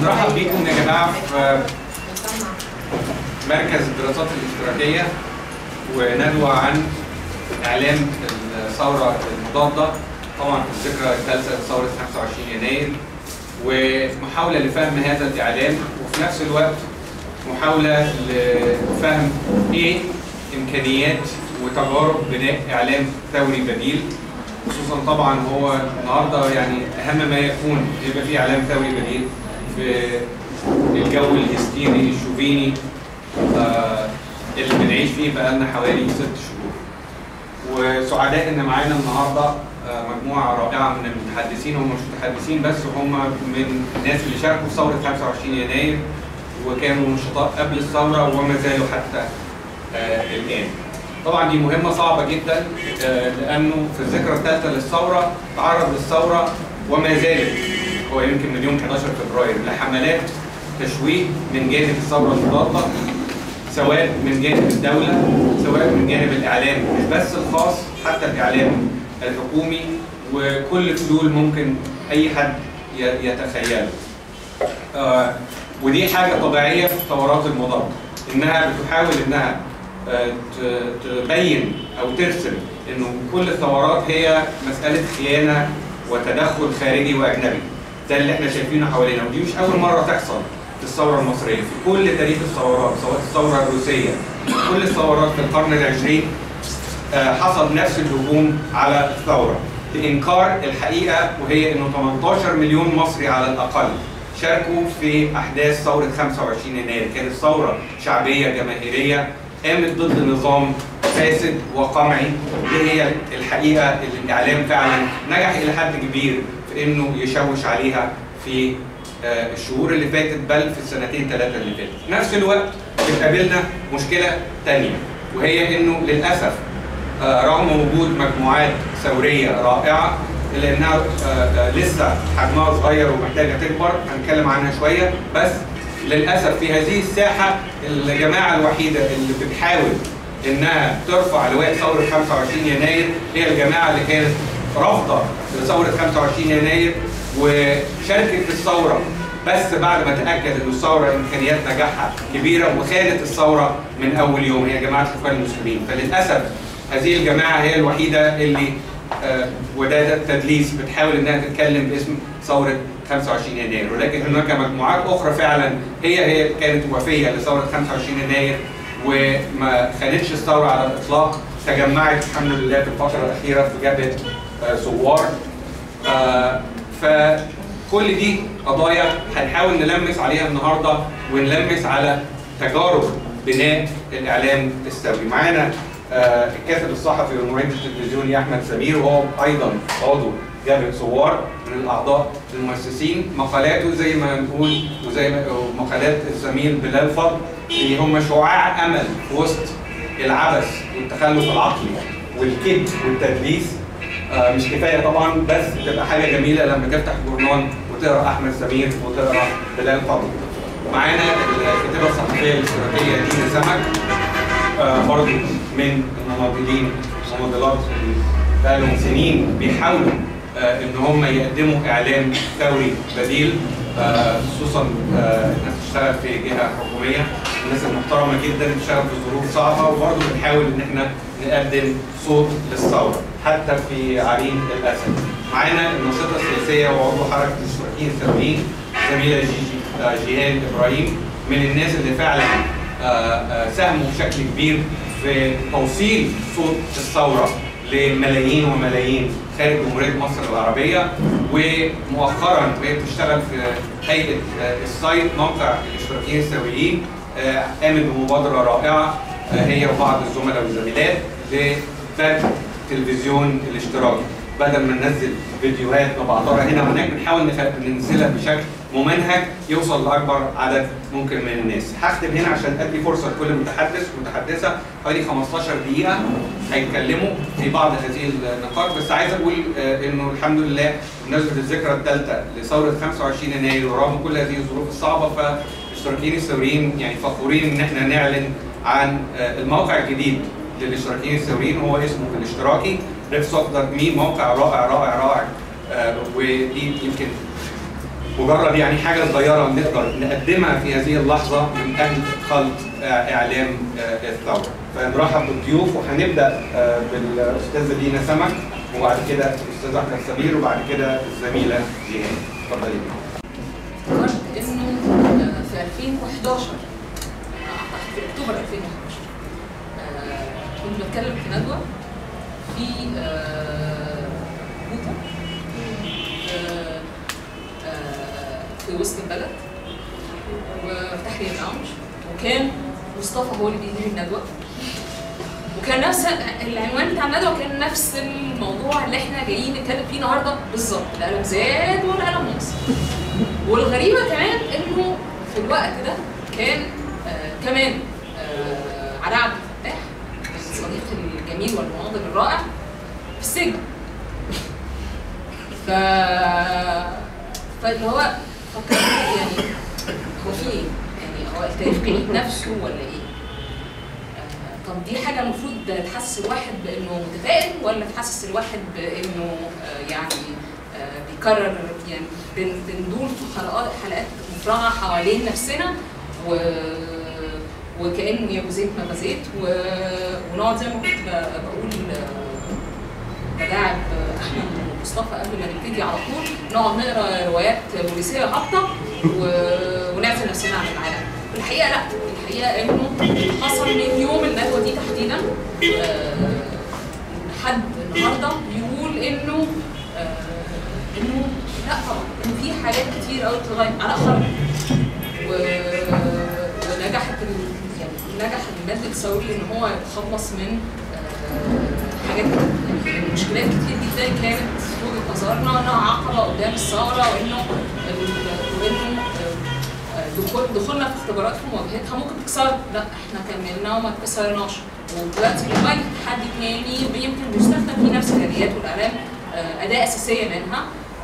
بنرحب بيكم يا جماعه في مركز الدراسات الاشتراكيه وندوه عن اعلام الثوره المضاده، طبعا في الذكرى الثالثه لثوره 25 يناير، ومحاوله لفهم هذا الاعلام، وفي نفس الوقت محاوله لفهم ايه امكانيات وتجارب بناء اعلام ثوري بديل، خصوصا طبعا هو النهارده يعني اهم ما يكون يبقى في اعلام ثوري بديل في الجو الهستيري الشوفيني اللي بنعيش فيه بقالنا حوالي 6 شهور. وسعداء ان معانا النهارده مجموعه رائعه من المتحدثين، هم مش متحدثين بس، هم من الناس اللي شاركوا في ثوره 25 يناير وكانوا نشطاء قبل الثوره وما زالوا حتى الان. طبعا دي مهمه صعبه جدا لانه في الذكرى الثالثه للثوره تعرض للثوره وما زالت هو يمكن من يوم 11 فبراير لحملات تشويه من جانب الثوره المضاده، سواء من جانب الدوله سواء من جانب الاعلام مش بس الخاص، حتى الاعلام الحكومي، وكل فلول ممكن اي حد يتخيله. ودي حاجه طبيعيه في الثورات المضاده، انها بتحاول انها تبين او ترسم انه كل الثورات هي مساله خيانه وتدخل خارجي واجنبي. ده اللي احنا شايفينه حوالينا، ودي مش اول مره تحصل في الثوره المصريه، في كل تاريخ الثورات، سواء الثوره الروسيه كل الثورات في القرن العشرين حصل نفس الهجوم على الثوره لانكار الحقيقه، وهي انه 18 مليون مصري على الاقل شاركوا في احداث ثوره 25 يناير، كانت ثوره شعبيه جماهيريه قامت ضد نظام فاسد وقمعي. دي هي الحقيقه اللي الاعلام فعلا نجح الى حد كبير في انه يشوش عليها في الشهور اللي فاتت، بل في السنتين 3 اللي فاتت. في نفس الوقت بتقابلنا مشكله ثانيه، وهي انه للاسف رغم وجود مجموعات ثوريه رائعه الا انها لسه حجمها صغير ومحتاجه تكبر، هنتكلم عنها شويه، بس للاسف في هذه الساحه الجماعه الوحيده اللي بتحاول انها ترفع لواء ثوره 25 يناير هي الجماعه اللي كانت رافضه لثوره 25 يناير وشاركت في الثوره بس بعد ما تاكد ان الثوره امكانيات نجاحها كبيره، وخانت الثوره من اول يوم، هي جماعه الاخوان المسلمين. فللاسف هذه الجماعه هي الوحيده اللي وده التدليس بتحاول انها تتكلم باسم ثوره 25 يناير، ولكن هناك مجموعات اخرى فعلا هي كانت وفيه لثوره 25 يناير وما خانتش الثوره على الاطلاق، تجمعت الحمد لله في الفتره الاخيره في جبهه ثوار. فكل دي قضايا هنحاول نلمس عليها النهارده، ونلمس على تجارب بناء الاعلام الثوري. معانا الكاتب الصحفي والمعد التلفزيوني احمد سمير، وهو ايضا عضو جبهه ثوار من الاعضاء المؤسسين. مقالاته زي ما نقول وزي ما مقالات الزميل بلال فضل اللي هم شعاع امل في وسط العبث والتخلف العقلي والكذب والتدليس. مش كفايه طبعا، بس تبقى حاجه جميله لما تفتح جورنال وتقرا احمد سمير وتقرا بلال فضل. معانا الكاتبه الصحفيه الاشتراكيه دينا سمك، برضه من المناضلين والمناضلات اللي بقالهم سنين بيحاولوا ان هم يقدموا اعلام ثوري بديل، خصوصا الناس بتشتغل في جهه حكوميه، الناس المحترمه جدا بتشتغل في ظروف صعبه، وبرضه بنحاول ان احنا نقدم صوت للثوره حتى في عرين الاسد. معانا الناشطه السياسيه وعضو حركه الاشتراكيين الثوريين زميله جيهان ابراهيم، من الناس اللي فعلا ساهموا بشكل كبير في توصيل صوت الثوره لملايين وملايين خارج جمهوريه مصر العربيه، ومؤخرا وهي بتشتغل في هيئه السايت موقع الاشتراكيين الثوريين قامت بمبادره رائعه هي وبعض الزملاء والزميلات لبث التلفزيون الاشتراكي. بدل ما ننزل فيديوهات نبعتها هنا وهناك بنحاول ننزلها بشكل ممنهج يوصل لاكبر عدد ممكن من الناس. هختم هنا عشان ادي فرصه لكل متحدث ومتحدثه حوالي 15 دقيقه هيتكلموا في بعض هذه النقاط، بس عايز اقول انه الحمد لله بمناسبه الذكرى الثالثه لثوره 25 يناير ورغم كل هذه الظروف الصعبه، فالاشتراكيين الثوريين يعني فخورين ان احنا نعلن عن الموقع الجديد للاشتراكيين الثوريين، وهو اسمه الاشتراكي. موقع رائع رائع رائع، ودي يمكن مجرد يعني حاجه صغيره نقدر نقدمها في هذه اللحظه من اجل خلق اعلام الثوره. فنرحب بالضيوف وهنبدا بالاستاذه لينا سمك، وبعد كده الاستاذ احمد سمير، وبعد كده الزميله جيهان. اتفضلي. افتكرت انه في 2011 اعتقد في اكتوبر 2011 كنت بتكلم في ندوه في بوتا في وسط البلد وفي تحرير الأمر، وكان مصطفى هو اللي بيدير الندوه، وكان نفس العنوان بتاع الندوه كان نفس الموضوع اللي احنا جايين نتكلم فيه النهارده بالظبط، القلم زاد والقلم نقص. والغريبه كمان انه في الوقت ده كان كمان علاء عبد الفتاح الصديق الجميل والمناضل الرائع في السجن. فاللي هو فكرت يعني هو في ايه؟ يعني هو التاريخ بيعيد نفسه ولا ايه؟ طب دي حاجه المفروض تحسس الواحد بانه متفائل، ولا تحسس الواحد بانه يعني بيكرر، يعني بندور في حلقات مفرغه حوالين نفسنا وكانه يا ابو زيت ما بزيت، ونقعد زي ما كنت بقول بداعب احمد ومصطفى قبل ما نبتدي على طول نقعد نقرا روايات بوليسيه هابطه ونعزل نفسنا عن العالم. الحقيقه لا، الحقيقه انه حصل من يوم الندوه دي تحديدا لحد النهارده بيقول انه لا طبعا انه في حاجات كتير قوي بتتغير. علاء خرج ونجحت يعني نجح المجلس الثوري ان هو يتخلص من حاجات مشكلات كتير جدا كانت في وجهه نظرنا انها عقبه قدام الثوره، وانه دخولنا في اختبارات في مواجهتها ممكن تكسر. لا احنا كملنا وما اتكسرناش، ودلوقتي بنواجه تحدي تاني يمكن بيستخدم فيه نفس الاليات والاعلام اداه اساسيه منها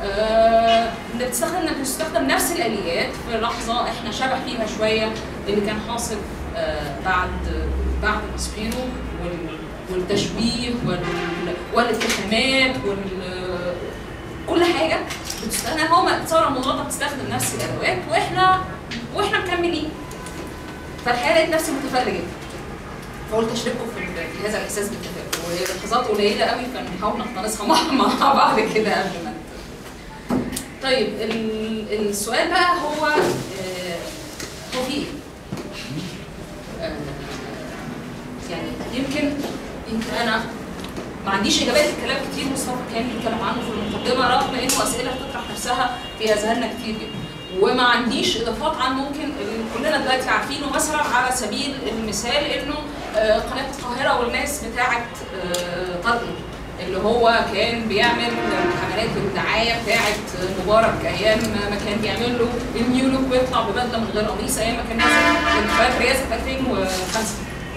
بتستخدم نفس الاليات في لحظه احنا شبه فيها شويه اللي كان حاصل بعد ماسبيرو والتشبيه والاتهامات كل حاجه بتستخدم. هو الثوره المضاده بتستخدم نفس الادوات واحنا مكملين. فالحقيقه لقيت نفسي متفائله جدا، فقلت اشارككم في هذا الاحساس بالتفاؤل، وهي لحظات قليله قوي فنحاول نقتنصها مع بعض كده قبل ما. طيب السؤال بقى هو في ايه؟ يعني يمكن انا ما عنديش اجابات لكلام كتير مصطفى كان بيتكلم عنه في المقدمه، رغم انه اسئله بتطرح نفسها في اذهاننا كتير جدا، وما عنديش اضافات عن ممكن كلنا دلوقتي عارفينه. مثلا على سبيل المثال انه قناه القاهره والناس بتاعه طارق اللي هو كان بيعمل حملات الدعايه بتاعه مبارك ايام ما كان بيعمل له النيو لوك ويطلع ببدله من غير قميص ايام ما كان نازل انتخابات رئاسه 2005.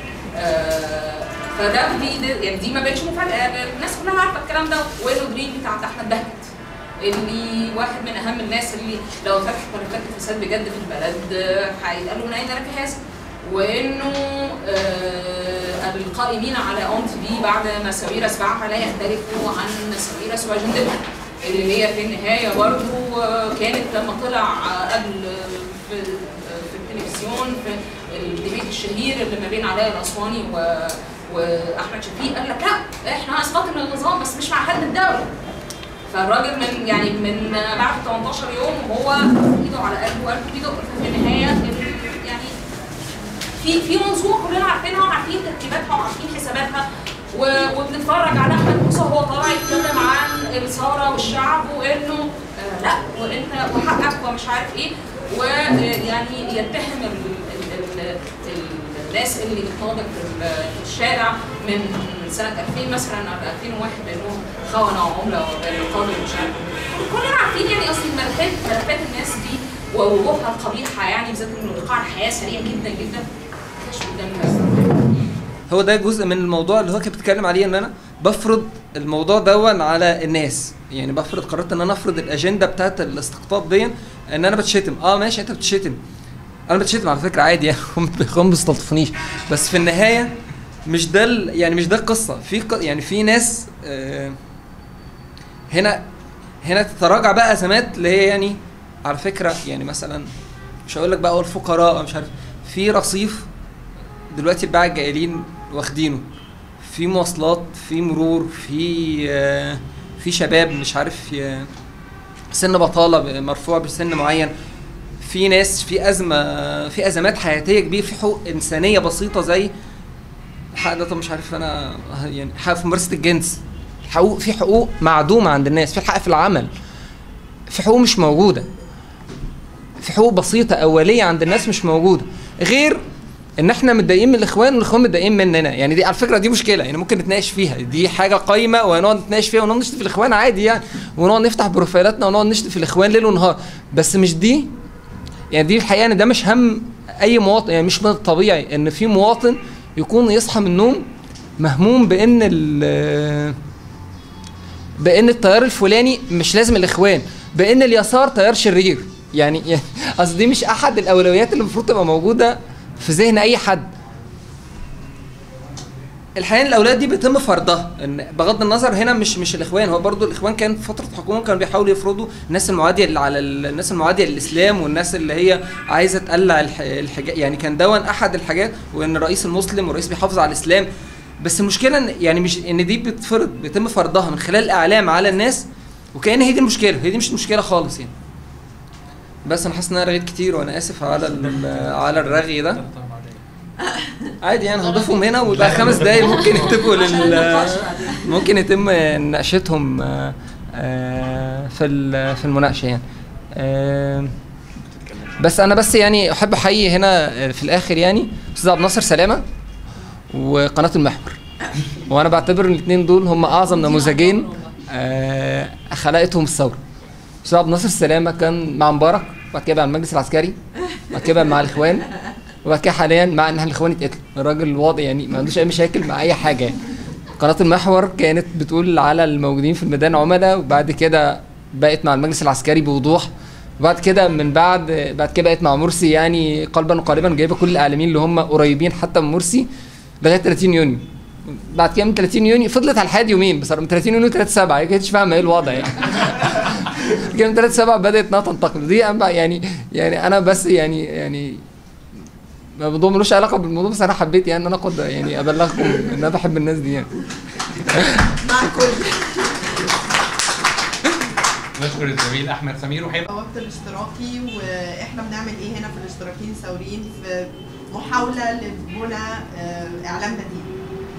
فده يعني دي ما بقتش مفاجاه، الناس كلها عارفه الكلام ده. وانه دريم بتاع احمد بهجت اللي واحد من اهم الناس اللي لو فتح ملفات الفساد بجد في البلد هيتقال له من اين لك هذا. وانه القائمين على اون تي في بعد ما سميره سباعها لا يختلفوا عن سميره سواجندتها اللي هي في النهايه برضه كانت لما طلع قبل في التلفزيون في الديبيت الشهير اللي ما بين علاء الاسواني واحمد شفيق قال لك لا احنا اسقطنا النظام بس مش مع حد الدوله. فالراجل من بعد 18 يوم وهو ايده على قلبه وقلبه بيدق. في النهايه يعني في منظومه كلنا عارفينها وعارفين ترتيباتها وعارفين حساباتها، وبنتفرج على احمد موسى وهو طالع يتكلم عن الثوره والشعب وانه لا وانت وحقك ومش عارف ايه، ويعني يتهم الناس اللي بتناضل في الشارع من سنه 2000 مثلا او 2001 بانهم خونه وعمله وبالقاضي ومش عارف. كلنا عارفين يعني اصل ملفات الناس دي ووجوهها القبيحه، يعني بالذات انه ايقاع الحياه سريع جدا جدا مش قدام الناس. هو ده جزء من الموضوع اللي هو كان بيتكلم عليه، ان انا بفرض الموضوع دون على الناس، يعني قررت ان انا افرض الاجنده بتاعت الاستقطاب دي، ان انا بتشتم. ماشي انت بتشتم، انا بتشتم على فكره عادي، يعني هم ما بيستلطفونيش، بس في النهايه مش ده يعني مش ده القصه. يعني في ناس هنا تتراجع بقى ازمات اللي هي يعني على فكره يعني مثلا مش هقول لك بقى هو الفقراء مش عارف، في رصيف دلوقتي الباعة الجائلين واخدينه، في مواصلات، في مرور، في شباب مش عارف سن بطاله مرفوع بسن معين، في ناس في ازمات حياتيه كبيره، في حقوق انسانيه بسيطه زي الحق ده. طب مش عارف انا يعني حق في ممارسه الجنس، في حقوق معدومه عند الناس، في الحق في العمل، في حقوق مش موجوده، في حقوق بسيطه اوليه عند الناس مش موجوده، غير ان احنا متضايقين من الاخوان والاخوان متضايقين مننا. يعني دي على فكره دي مشكله، يعني ممكن نتناقش فيها، دي حاجه قايمه ونقعد نتناقش فيها ونقعد نشتم في الاخوان عادي يعني، ونقعد نفتح بروفايلاتنا ونقعد نشتم في الاخوان ليل ونهار، بس مش دي يعني دي الحقيقه ان ده مش هم اي مواطن. يعني مش من الطبيعي ان في مواطن يكون يصحى من النوم مهموم بان التيار الفلاني مش لازم الاخوان، بان اليسار تيار شرير. يعني اصل دي مش احد الاولويات اللي المفروض تبقى موجوده في ذهن اي حد. الحقيقه الاولويات دي بيتم فرضها، ان بغض النظر هنا مش الاخوان، هو برضو الاخوان كان في فتره حكومه كانوا بيحاولوا يفرضوا الناس المعاديه على الناس المعاديه للاسلام والناس اللي هي عايزه تقلع الحجاب، يعني كان دون احد الحاجات، وان الرئيس المسلم والرئيس بيحافظ على الاسلام. بس المشكله ان يعني مش ان دي بيتم فرضها من خلال الاعلام على الناس، وكأن هي دي المشكله، هي دي مش المشكله خالص يعني. بس انا حاسس ان انا رغيت كتير وانا اسف على الرغي ده. عادي يعني هضيفهم هنا ويبقى 5 دقايق ممكن يتفقوا ممكن يتم مناقشتهم في المناقشه يعني. بس انا يعني احب احيي هنا في الاخر يعني استاذ عبد الناصر سلامه وقناه المحور، وانا بعتبر ان الاثنين دول هم اعظم نموذجين خلقتهم الثوره. استاذ عبد الناصر سلامه كان مع مبارك، بعد كده مع المجلس العسكري، بعد كده مع الاخوان، وبعد كده حاليا مع ان الاخوان اتقتلوا. الراجل واضح يعني ما عندوش اي مشاكل مع اي حاجه يعني. قناه المحور كانت بتقول على الموجودين في الميدان عملاء، وبعد كده بقت مع المجلس العسكري بوضوح، وبعد كده بعد كده بقت مع مرسي يعني قلبا وقالبا، جايبه كل الاعلاميين اللي هم قريبين حتى من مرسي لغايه 30 يونيو. بعد كده من 30 يونيو فضلت على الحاد يومين بصراحه، من 30 يونيو 3/7 هي كانتش فاهمه ايه الوضع يعني. كده من 3/7 بدات انها تنتقل دي يعني انا بس يعني الموضوع ملوش علاقه بالموضوع، بس انا حبيت يعني ان انا يعني ابلغكم ان انا بحب الناس دي يعني. مع كل نشكر الزميل احمد سمير. وهيبقى وقت الاشتراكي، واحنا بنعمل ايه هنا في الاشتراكيين الثوريين في محاوله لبنى اعلام بديل.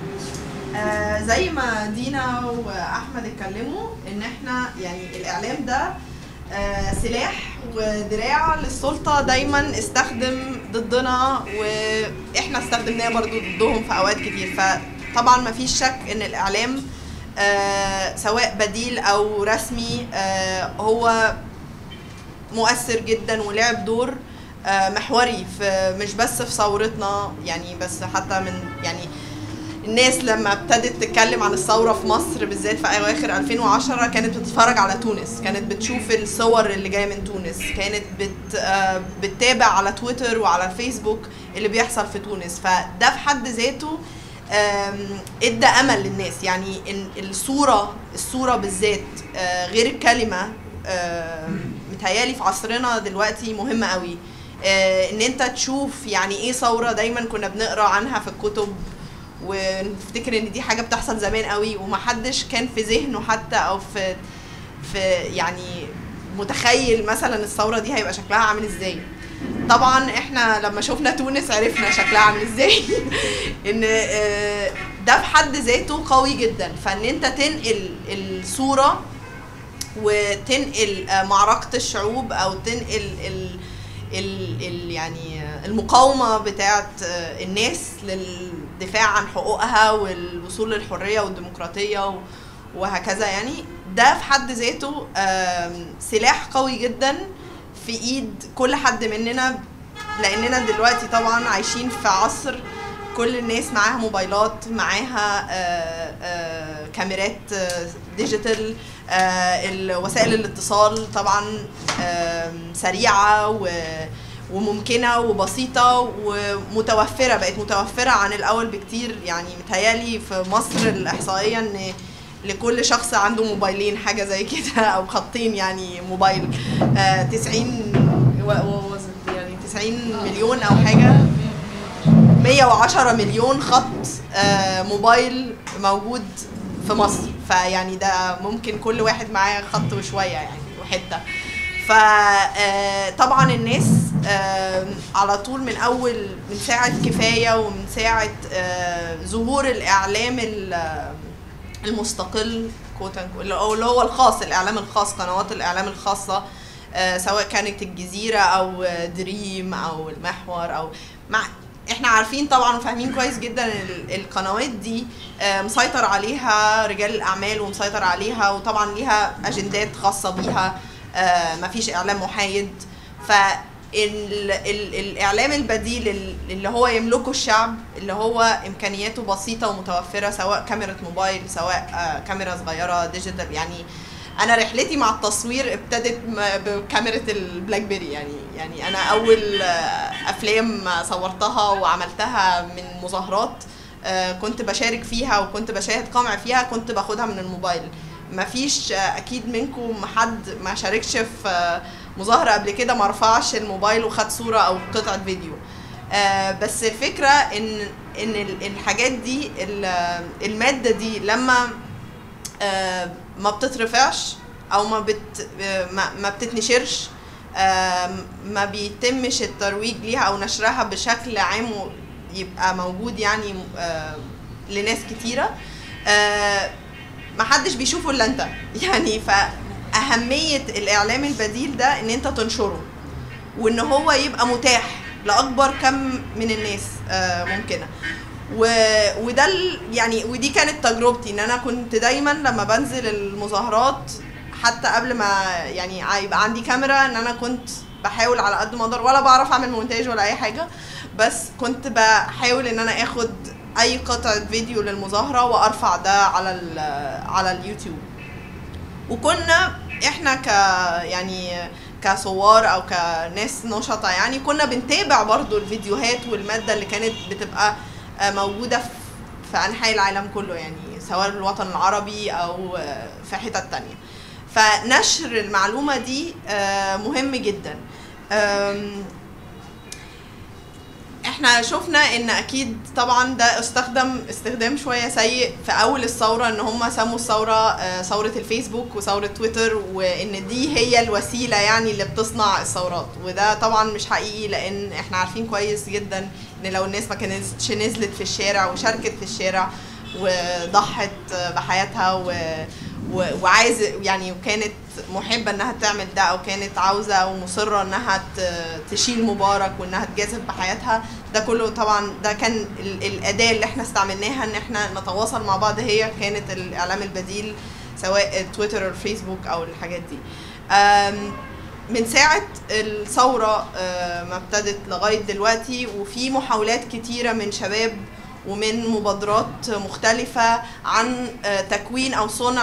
زي ما دينا واحمد اتكلموا ان احنا يعني الاعلام ده سلاح ودراع للسلطه دايما استخدم ضدنا، واحنا استخدمناه برضو ضدهم في اوقات كتير. فطبعا ما فيش شك ان الاعلام سواء بديل او رسمي هو مؤثر جدا ولعب دور محوري في مش بس في ثورتنا يعني، بس حتى من يعني الناس لما ابتدت تتكلم عن الثوره في مصر بالذات في اواخر 2010 كانت بتتفرج على تونس، كانت بتشوف الصور اللي جايه من تونس، كانت بتتابع على تويتر وعلى الفيسبوك اللي بيحصل في تونس. فده في حد ذاته ادى امل للناس، يعني ان الصوره بالذات غير الكلمه متهيالي في عصرنا دلوقتي مهمه قوي. ان انت تشوف يعني ايه ثوره، دايما كنا بنقرا عنها في الكتب ونفتكر ان دي حاجه بتحصل زمان قوي، ومحدش كان في ذهنه حتى او في يعني متخيل مثلا الثوره دي هيبقى شكلها عامل ازاي. طبعا احنا لما شفنا تونس عرفنا شكلها عامل ازاي. ان ده في حد ذاته قوي جدا، فان انت تنقل الصوره وتنقل معركه الشعوب او تنقل يعني المقاومه بتاعت الناس للدفاع عن حقوقها والوصول للحريه والديمقراطيه وهكذا، يعني ده في حد ذاته سلاح قوي جدا في ايد كل حد مننا، لاننا دلوقتي طبعا عايشين في عصر كل الناس معاها موبايلات، معاها كاميرات ديجيتال، وسائل الاتصال طبعا سريعه وممكنه وبسيطه ومتوفره، بقت متوفره عن الاول بكتير. يعني متهيالي في مصر الاحصائيه ان لكل شخص عنده موبايلين حاجه زي كده او خطين يعني موبايل 90 مليون او حاجه 110 مليون خط موبايل موجود في مصر. فيعني ده ممكن كل واحد معاه خط وشويه يعني وحته. فطبعا الناس على طول من ساعه كفايه ومن ساعه ظهور الاعلام المستقل اللي هو الخاص، الاعلام الخاص، قنوات الاعلام الخاصه سواء كانت الجزيره او دريم او المحور او احنا عارفين طبعا وفاهمين كويس جدا القنوات دي مسيطر عليها رجال الاعمال ومسيطر عليها وطبعا ليها اجندات خاصه بيها، مفيش اعلام محايد. فالاعلام البديل اللي هو يملكه الشعب اللي هو امكانياته بسيطه ومتوفره، سواء كاميرا موبايل سواء كاميرا صغيره ديجيتال. يعني انا رحلتي مع التصوير ابتدت بكاميرا البلاك بيري. يعني انا اول افلام صورتها وعملتها من مظاهرات كنت بشارك فيها وكنت بشاهد قمع فيها، كنت باخدها من الموبايل. مفيش اكيد منكم حد ما شاركش في مظاهره قبل كده ما رفعش الموبايل وخد صوره او قطعه فيديو. بس الفكره ان الحاجات دي الماده دي لما ما بتترفعش او ما بتتنشرش، ما بيتمش الترويج ليها او نشرها بشكل عام يبقى موجود يعني لناس كتيره، ما حدش بيشوفه الا انت يعني. فاهميه الاعلام البديل ده ان انت تنشره وان هو يبقى متاح لاكبر كم من الناس ممكنه. وده يعني ودي كانت تجربتي، ان انا كنت دايما لما بنزل المظاهرات حتى قبل ما يعني يبقى عندي كاميرا، ان انا كنت بحاول على قد ما اقدر، ولا بعرف اعمل مونتاج ولا اي حاجه، بس كنت بحاول ان انا اخد اي قطعه فيديو للمظاهره وارفع ده على اليوتيوب. وكنا احنا يعني كصوار او كناس نشطه يعني كنا بنتابع برضو الفيديوهات والماده اللي كانت بتبقى موجوده في انحاء العالم كله، يعني سواء الوطن العربي او في حتت تانية. فنشر المعلومه دي مهم جدا. احنا شفنا ان اكيد طبعا ده استخدام شويه سيء في اول الثوره، ان هم سموا الثوره ثوره الفيسبوك وثوره تويتر، وان دي هي الوسيله يعني اللي بتصنع الثورات. وده طبعا مش حقيقي، لان احنا عارفين كويس جدا ان لو الناس ما كانتش نزلت في الشارع وشاركت في الشارع وضحت بحياتها وعايزه يعني وكانت محبه انها تعمل ده، او كانت عاوزه ومصره انها تشيل مبارك وانها تجازف بحياتها، ده كله طبعا ده كان الاداه اللي احنا استعملناها ان احنا نتواصل مع بعض، هي كانت الاعلام البديل سواء تويتر او فيسبوك او الحاجات دي. من ساعه الثوره ما ابتدت لغايه دلوقتي، وفي محاولات كتيره من شباب ومن مبادرات مختلفة عن تكوين أو صنع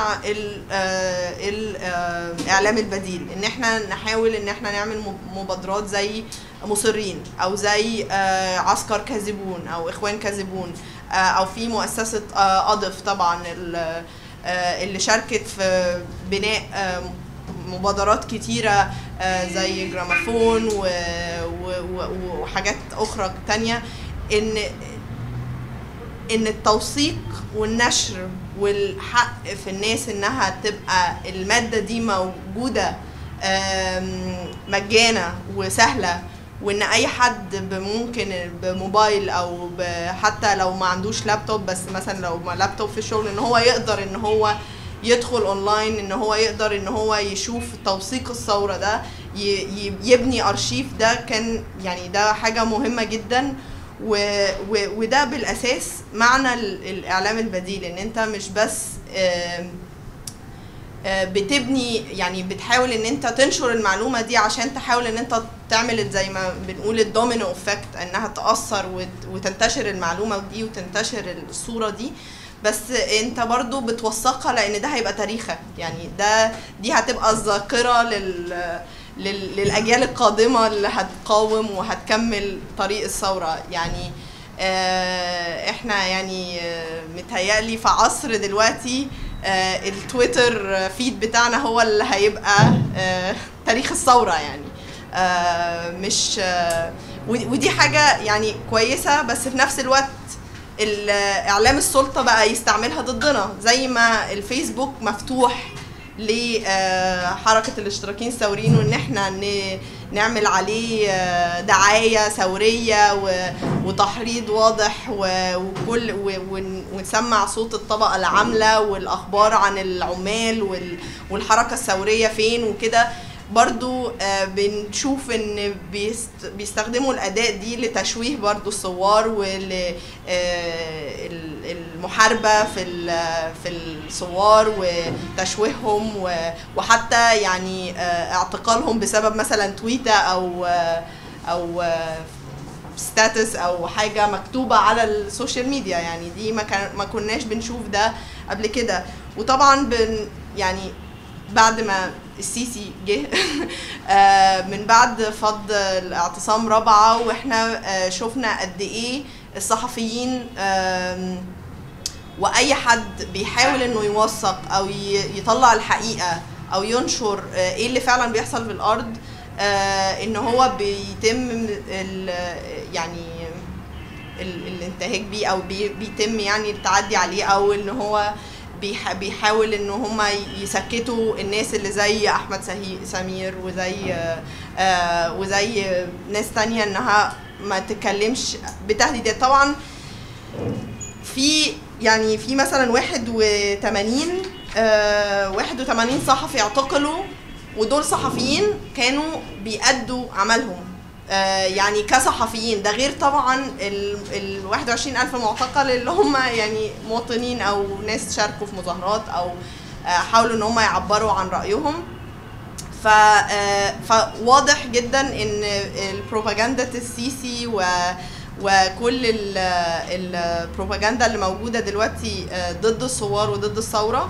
الإعلام البديل، إن احنا نحاول إن احنا نعمل مبادرات زي مصرين أو زي عسكر كاذبون أو إخوان كاذبون، أو في مؤسسة أضف طبعا اللي شاركت في بناء مبادرات كتيرة زي جرامافون وحاجات أخرى تانية، ان التوثيق والنشر والحق في الناس انها تبقى المادة دي موجودة مجانة وسهلة، وان اي حد ممكن بموبايل او حتى لو ما عندوش لابتوب، بس مثلا لو ما لابتوب في الشغل ان هو يقدر ان هو يدخل اونلاين، ان هو يقدر ان هو يشوف توثيق الثورة ده، يبني ارشيف. ده كان يعني ده حاجة مهمة جدا، وده بالاساس معنى الاعلام البديل، ان انت مش بس بتبني يعني بتحاول ان انت تنشر المعلومه دي عشان تحاول ان انت تعمل زي ما بنقول الدومينو افكت، انها تاثر وتنتشر المعلومه دي وتنتشر الصوره دي، بس انت برضو بتوثقها لان ده هيبقى تاريخك، يعني دي هتبقى الذاكره للأجيال القادمة اللي هتقاوم وهتكمل طريق الثورة. يعني احنا يعني متهيألي في عصر دلوقتي التويتر فيد بتاعنا هو اللي هيبقى تاريخ الثوره يعني. مش ودي حاجه يعني كويسه، بس في نفس الوقت اعلام السلطه بقى يستعملها ضدنا، زي ما الفيسبوك مفتوح لحركه الاشتراكيين الثوريين وان احنا نعمل عليه دعايه ثوريه وتحريض واضح وكل ونسمع صوت الطبقه العامله والاخبار عن العمال والحركه الثوريه فين وكده. برضو بنشوف ان بيستخدموا الاداء دي لتشويه برضو الثوار والمحاربه في الثوار وتشويههم وحتى يعني اعتقالهم بسبب مثلا تويته او ستاتس او حاجه مكتوبه على السوشيال ميديا. يعني دي ما كناش بنشوف ده قبل كده. وطبعا يعني بعد ما السيسي جه من بعد فض الاعتصام رابعه واحنا شفنا قد ايه الصحفيين واي حد بيحاول انه يوثق او يطلع الحقيقه او ينشر ايه اللي فعلا بيحصل في الارض، ان هو بيتم يعني الانتهاك بيه او بيتم يعني التعدي عليه، او ان هو بيحاول ان هم يسكتوا الناس اللي زي احمد سمير وزي ناس تانية انها ما تتكلمش بتهديدات. طبعا في مثلا 81 صحفي اعتقلوا، ودول صحفيين كانوا بيأدوا عملهم يعني كصحفيين، ده غير طبعا ال 21,000 معتقل اللي هم يعني مواطنين او ناس شاركوا في مظاهرات او حاولوا ان هم يعبروا عن رأيهم. فواضح جدا ان البروباغندا السيسي وكل البروباغندا اللي موجودة دلوقتي ضد الثوار وضد الثورة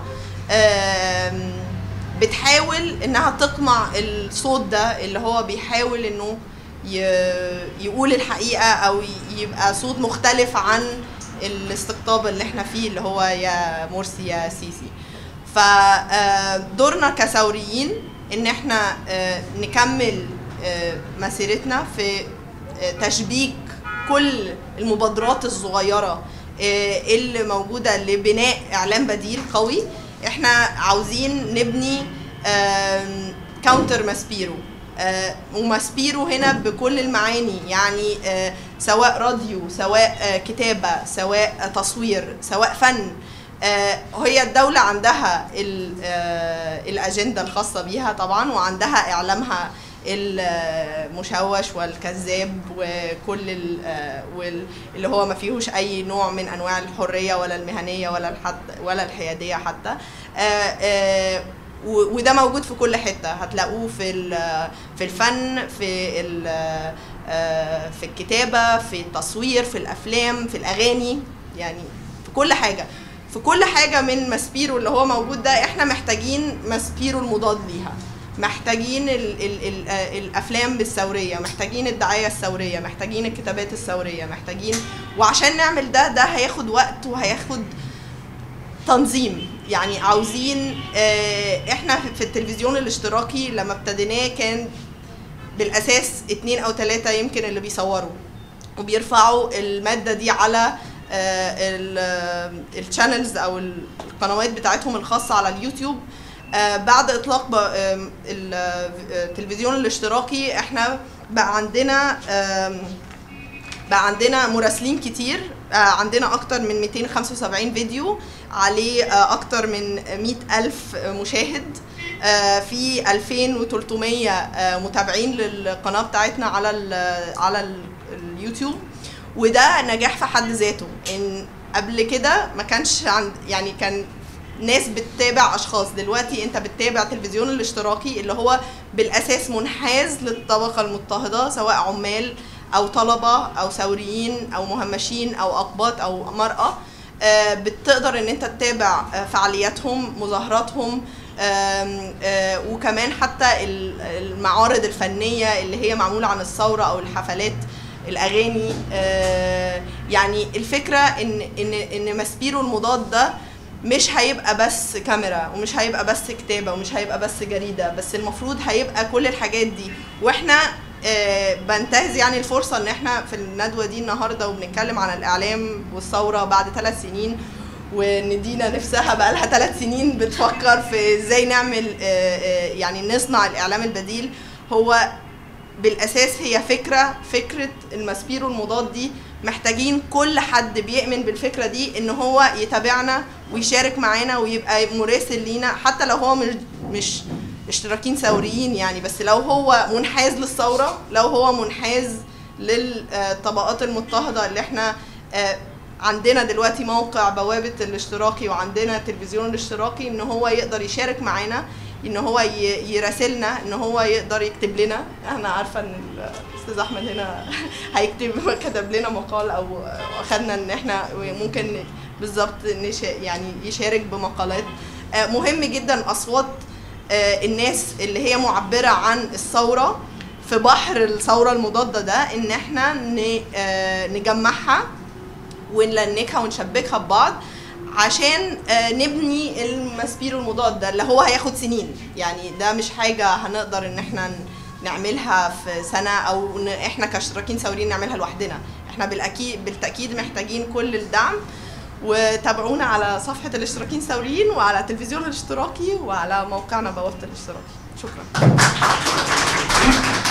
بتحاول انها تقمع الصوت ده اللي هو بيحاول انه يقول الحقيقة او يبقى صوت مختلف عن الاستقطاب اللي احنا فيه اللي هو يا مرسي يا سيسي. فدورنا كثوريين ان احنا نكمل مسيرتنا في تشبيك كل المبادرات الصغيرة اللي موجودة لبناء اعلام بديل قوي. احنا عاوزين نبني كاونتر ماسبيرو، وماسبيرو هنا بكل المعاني، يعني سواء راديو، سواء كتابة، سواء تصوير، سواء فن. هي الدولة عندها الأجندة الخاصة بيها طبعا، وعندها إعلامها المشوش والكذاب وكل اللي هو ما فيهوش أي نوع من أنواع الحرية ولا المهنية ولا الحيادية حتى. وده موجود في كل حته، هتلاقوه في الفن، في الكتابه، في التصوير، في الافلام، في الاغاني، يعني في كل حاجه من ماسبيرو اللي هو موجود ده. احنا محتاجين ماسبيرو المضاد ليها، محتاجين الافلام الثوريه، محتاجين الدعايه الثوريه، محتاجين الكتابات الثوريه، محتاجين. وعشان نعمل ده هياخد وقت وهياخد تنظيم. يعني عاوزين احنا في التلفزيون الاشتراكي لما ابتديناه كان بالاساس 2 أو 3 يمكن اللي بيصوروا وبيرفعوا الماده دي على الشانلز او القنوات بتاعتهم الخاصه على اليوتيوب. بعد اطلاق التلفزيون الاشتراكي احنا بقى عندنا مراسلين كتير، عندنا اكتر من 275 فيديو عليه اكتر من 100,000 مشاهد، في 2300 متابعين للقناه بتاعتنا على اليوتيوب. وده نجاح في حد ذاته، ان قبل كده ما كانش يعني كان ناس بتتابع اشخاص، دلوقتي انت بتتابع تلفزيون الاشتراكي اللي هو بالاساس منحاز للطبقه المضطهده، سواء عمال او طلبه او ثوريين او مهمشين او اقباط او مرأة. بتقدر ان انت تتابع فعالياتهم، مظاهراتهم، وكمان حتى المعارض الفنيه اللي هي معموله عن الثوره او الحفلات، الاغاني. يعني الفكره ان ماسبيرو المضاد ده مش هيبقى بس كاميرا ومش هيبقى بس كتابة ومش هيبقى بس جريدة، بس المفروض هيبقى كل الحاجات دي. واحنا بنتهز يعني الفرصة ان احنا في الندوة دي النهاردة وبنتكلم عن الاعلام والثورة بعد 3 سنين، وان دينا نفسها بقى لها 3 سنين بتفكر في ازاي نعمل يعني نصنع الاعلام البديل. هو بالاساس هي فكرة الماسبيرو المضاد دي، محتاجين كل حد بيؤمن بالفكرة دي ان هو يتابعنا ويشارك معانا ويبقى مراسل لينا، حتى لو هو مش اشتراكيين ثوريين يعني، بس لو هو منحاز للثورة، لو هو منحاز للطبقات المضطهدة اللي احنا عندنا دلوقتي موقع بوابة الاشتراكي وعندنا تلفزيون الاشتراكي، ان هو يقدر يشارك معانا، ان هو يراسلنا، ان هو يقدر يكتب لنا. انا عارفة ان الاستاذ احمد هنا كتب لنا مقال او اخذنا ان احنا ممكن بالظبط يعني يشارك بمقالات. مهم جدا اصوات الناس اللي هي معبرة عن الثورة في بحر الثورة المضادة ده، ان احنا نجمعها ونلنكها ونشبكها ببعض عشان نبني الماسبيرو المضاد ده اللي هو هياخد سنين. يعني ده مش حاجة هنقدر ان احنا نعملها في سنة او احنا كاشتراكيين ثوريين نعملها لوحدنا. احنا بالتأكيد محتاجين كل الدعم. وتابعونا على صفحة الاشتراكيين ثوريين وعلى التلفزيون الاشتراكي وعلى موقعنا بوابة الاشتراكي. شكرا.